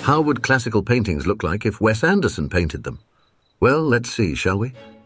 How would classical paintings look like if Wes Anderson painted them? Well, let's see, shall we?